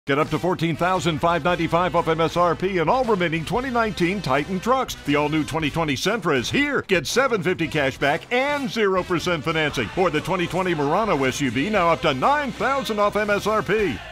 Get up to $14,595 off MSRP and all remaining 2019 Titan trucks. The all-new 2020 Sentra is here. Get $750 cash back and 0% financing. Or the 2020 Murano SUV now up to $9,000 off MSRP.